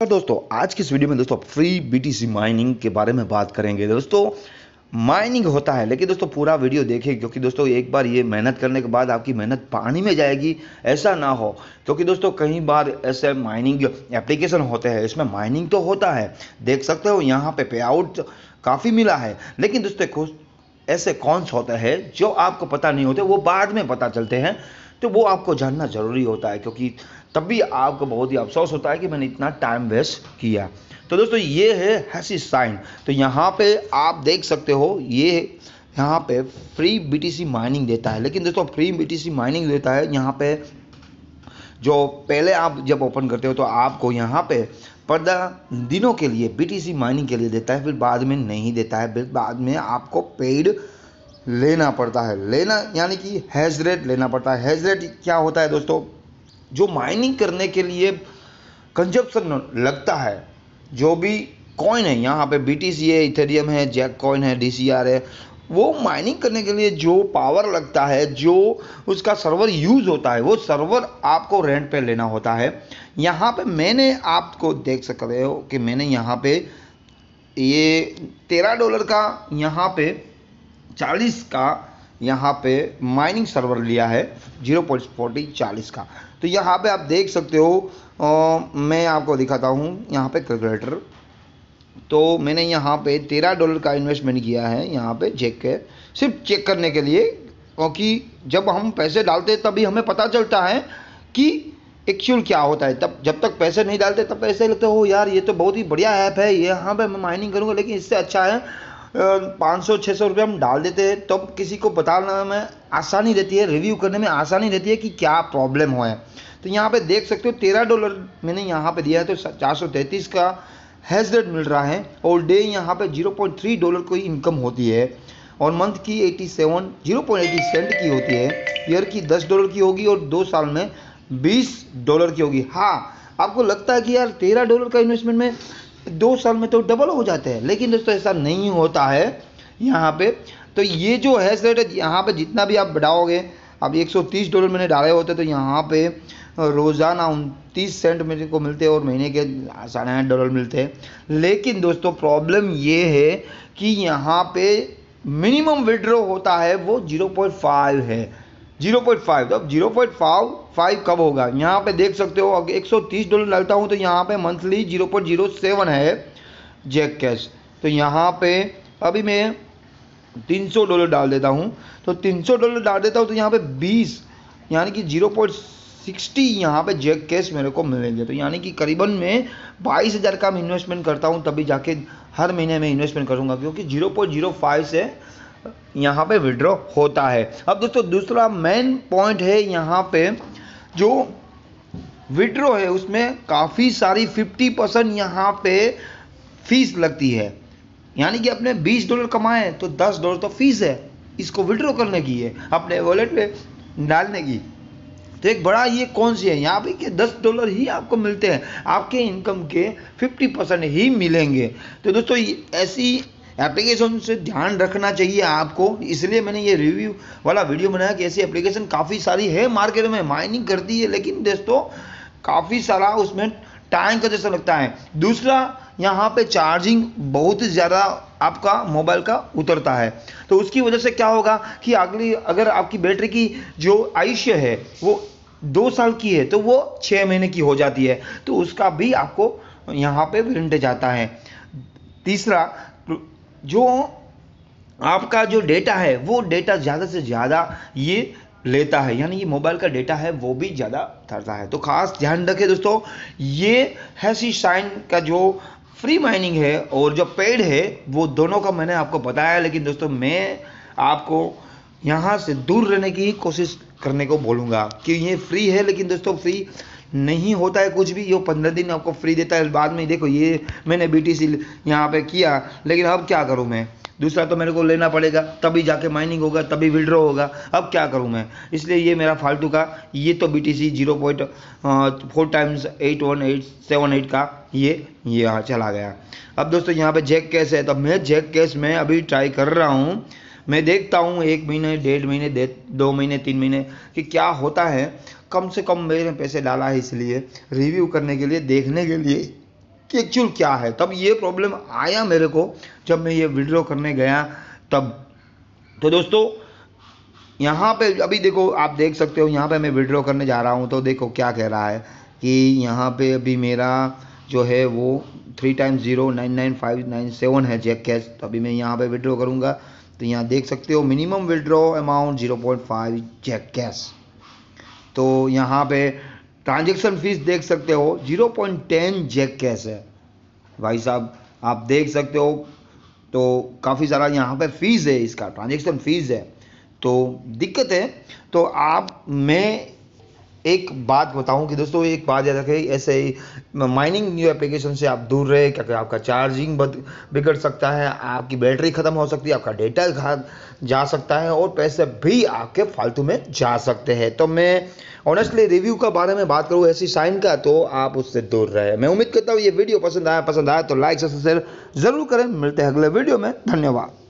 तो दोस्तों आज की इस वीडियो में दोस्तों फ्री बीटीसी माइनिंग के बारे में बात करेंगे। दोस्तों माइनिंग होता है, लेकिन दोस्तों पूरा वीडियो देखें, क्योंकि दोस्तों एक बार ये मेहनत करने के बाद आपकी मेहनत पानी में जाएगी, ऐसा ना हो। क्योंकि दोस्तों कई बार ऐसे माइनिंग एप्लीकेशन होते हैं, इसमें माइनिंग तो होता है, देख सकते हो यहाँ पे पे आउट काफ़ी मिला है, लेकिन दोस्तों कुछ ऐसे कॉन्स होते हैं जो आपको पता नहीं होते, वो बाद में पता चलते हैं। तो वो आपको जानना ज़रूरी होता है, क्योंकि तब भी आपको बहुत ही अफसोस होता है कि मैंने इतना टाइम वेस्ट किया। तो दोस्तों ये है हैशी साइन। तो यहाँ पे आप देख सकते हो, ये यहाँ पे फ्री बीटीसी माइनिंग देता है, लेकिन दोस्तों फ्री बीटीसी माइनिंग देता है यहाँ पे जो पहले आप जब ओपन करते हो तो आपको यहाँ पे 15 दिनों के लिए बीटीसी माइनिंग के लिए देता है, फिर बाद में नहीं देता है, फिर बाद में आपको पेड लेना पड़ता है। लेना यानी कि हैश रेट लेना पड़ता है। हैश रेट क्या होता है दोस्तों? जो माइनिंग करने के लिए कंजप्शन लगता है, जो भी कॉइन है, यहाँ पे बीटीसी है, इथेरियम है, जैक कॉइन है, डीसीआर है, वो माइनिंग करने के लिए जो पावर लगता है, जो उसका सर्वर यूज़ होता है, वो सर्वर आपको रेंट पे लेना होता है। यहाँ पे मैंने आपको देख सकते हो कि मैंने यहाँ पे ये $13 का, यहाँ पे 40 का यहाँ पे माइनिंग सर्वर लिया है, 0.40 का। तो यहाँ पे आप देख सकते हो, मैं आपको दिखाता हूँ यहाँ पे कैलकुलेटर। तो मैंने यहाँ पे $13 का इन्वेस्टमेंट किया है यहाँ पे चेक के, सिर्फ चेक करने के लिए, क्योंकि जब हम पैसे डालते हैं तभी हमें पता चलता है कि एक्चुअल क्या होता है। तब जब तक पैसे नहीं डालते तब ऐसे लगता हो यार ये तो बहुत ही बढ़िया ऐप है, ये यहाँ पे मैं माइनिंग करूँगा, लेकिन इससे अच्छा है 500-600 रुपये हम डाल देते हैं, तब तो किसी को बताना में आसानी रहती है, रिव्यू करने में आसानी रहती है कि क्या प्रॉब्लम हो है। तो यहाँ पे देख सकते हो $13 मैंने यहाँ पे दिया है, तो 433 का हैश रेट मिल रहा है, और डे यहाँ पे $0.3 की इनकम होती है, और मंथ की 0.80 सेंट की होती है, ईयर की $10 की होगी, और 2 साल में $20 की होगी। हाँ, आपको लगता है कि यार $13 का इन्वेस्टमेंट में 2 साल में तो डबल हो जाते हैं, लेकिन दोस्तों ऐसा नहीं होता है यहाँ पे। तो ये जो हैश रेट है, यहाँ पे जितना भी आप बढ़ाओगे, अब $130 मैंने डाले होते तो यहाँ पे रोज़ाना 29 सेंट मेरे को मिलते हैं, और महीने के $8.5 मिलते हैं। लेकिन दोस्तों प्रॉब्लम ये है कि यहाँ पे मिनिमम विड्रॉ होता है वो 0.5 है, 0.5। तो अब 0.5 कब होगा? यहाँ पे देख सकते हो, अगर $130 डालता हूँ तो यहाँ पे मंथली 0.07 है जैक कैश। तो यहाँ पे अभी मैं $300 डाल देता हूँ, तो $300 डाल देता हूँ तो यहाँ पे 20 यानी कि 0.60 यहाँ पे जैक कैश मेरे को मिलेंगे। तो यानी कि करीबन मैं 22,000 का इन्वेस्टमेंट करता हूँ, तभी जाके हर महीने में इन्वेस्टमेंट करूँगा, क्योंकि 0.05 से यहाँ पे विड्रॉ होता है। अब दोस्तों दूसरा मेन पॉइंट है, यहाँ पे जो विड्रॉ है उसमें काफ़ी सारी 50% यहाँ पे फीस लगती है। यानी कि अपने $20 कमाए तो $10 तो फीस है, इसको विड्रॉ करने की है, अपने वॉलेट में डालने की। तो एक बड़ा ये कौन सी है यहाँ पे कि $10 ही आपको मिलते हैं, आपके इनकम के 50% ही मिलेंगे। तो दोस्तों ऐसी एप्लीकेशन से ध्यान रखना चाहिए आपको, इसलिए मैंने ये रिव्यू वाला वीडियो बनाया कि ऐसी एप्लीकेशन काफ़ी सारी है मार्केट में, माइनिंग करती है, लेकिन दोस्तों काफ़ी सारा उसमें टाइम का जैसा लगता है। दूसरा यहाँ पे चार्जिंग बहुत ज़्यादा आपका मोबाइल का उतरता है, तो उसकी वजह से क्या होगा कि अगर आपकी बैटरी की जो आयुष्य है वो 2 साल की है तो वो 6 महीने की हो जाती है, तो उसका भी आपको यहाँ पे वारंटी आता है। तीसरा, जो आपका जो डेटा है वो डेटा ज़्यादा से ज़्यादा ये लेता है, यानी कि मोबाइल का डेटा है वो भी ज़्यादा धरता है। तो खास ध्यान रखें दोस्तों, ये हैशी साइन का जो फ्री माइनिंग है और जो पेड है वो दोनों का मैंने आपको बताया, लेकिन दोस्तों मैं आपको यहाँ से दूर रहने की कोशिश करने को बोलूँगा कि ये फ्री है, लेकिन दोस्तों फ्री नहीं होता है कुछ भी। ये 15 दिन आपको फ्री देता है, बाद में देखो ये मैंने बीटीसी यहाँ पे किया, लेकिन अब क्या करूँ मैं? दूसरा तो मेरे को लेना पड़ेगा, तभी जाके माइनिंग होगा, तभी विड्रॉ होगा, अब क्या करूं मैं? इसलिए ये मेरा फालतू का, ये तो BTC 0.4 टाइम्स 81878 का ये यहाँ चला गया। अब दोस्तों यहाँ पे जैक कैश है, तो मैं जैक कैश में अभी ट्राई कर रहा हूँ, मैं देखता हूँ 1 महीने, 1.5 महीने, 2 महीने, 3 महीने कि क्या होता है। कम से कम मैंने पैसे डाला है, इसलिए रिव्यू करने के लिए, देखने के लिए कि एक्चुअल क्या है। तब ये प्रॉब्लम आया मेरे को जब मैं ये विड्रॉ करने गया तब। तो दोस्तों यहाँ पे अभी देखो, आप देख सकते हो यहाँ पे मैं विड्रॉ करने जा रहा हूँ तो देखो क्या कह रहा है कि यहाँ पे अभी मेरा जो है वो 3 टाइम्स 0 99597 है चेक कैश। तो अभी मैं यहाँ पे विड्रॉ करूँगा तो यहाँ देख सकते हो minimum withdraw amount 0.5 check cash. तो यहाँ पे ट्रांजेक्शन फीस देख सकते हो 0.10 चेक कैश है भाई साहब, आप देख सकते हो। तो काफ़ी सारा यहाँ पे फीस है, इसका ट्रांजेक्शन फीस है, तो दिक्कत है। तो आप मैं एक बात बताऊं कि दोस्तों एक बात याद रखें, ऐसे ही माइनिंग एप्लीकेशन से आप दूर रहे, क्योंकि आपका चार्जिंग बिगड़ सकता है, आपकी बैटरी ख़त्म हो सकती है, आपका डेटा जा सकता है और पैसे भी आपके फालतू में जा सकते हैं। तो मैं ऑनेस्टली रिव्यू का बारे में बात करूँ ऐसी साइन का, तो आप उससे दूर रहे। मैं उम्मीद करता हूँ ये वीडियो पसंद आया तो लाइक सब्सक्राइब जरूर करें। मिलते हैं अगले वीडियो में, धन्यवाद।